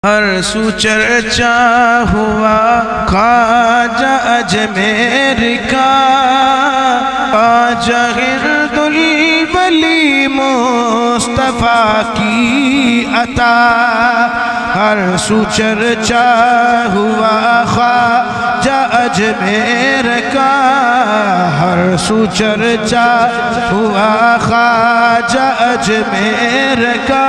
ہر سو چرچا ہوا خواجہ اجمیر کا، خواجہ گرد الولی مصطفیٰ کی عطا۔ ہر سو چرچا ہوا خواجہ اجمیر کا، ہر سو چرچا ہوا خواجہ اجمیر کا،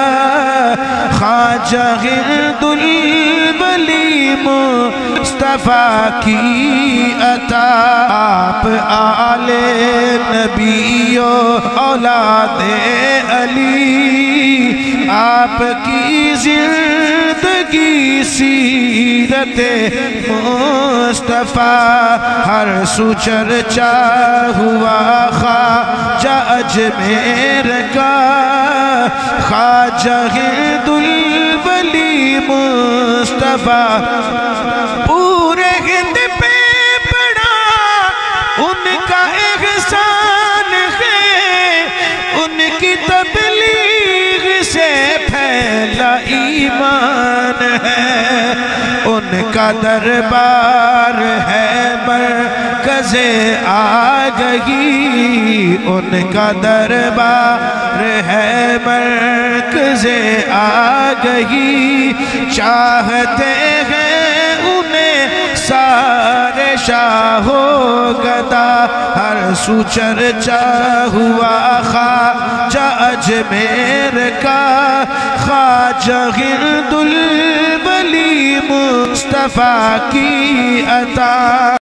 خواجہ گرد الولی مصطفیٰ کی عطا۔ آپ آل نبی و اولاد علی، آپ کی زندگی سیرت مصطفیٰ۔ ہر سو چرچا ہوا خواجہ اجمیر کا، خواجہ گرد الولی مصطفیٰ۔ پورے ہند پہ بڑا ان کا احسان ہے، ان کی تبلیغ سے پھیلا ایمان ہے، ان کا دربار ہے مرکز آگہی، ان کا دربار ہے مرکز آگہی۔ چاہتے ہیں انہیں سارے شاہ و گدا، ہر سو چرچا ہوا خواجہ اجمیر کا، خواجہ گرد الولی مصطفیٰ کی عطا۔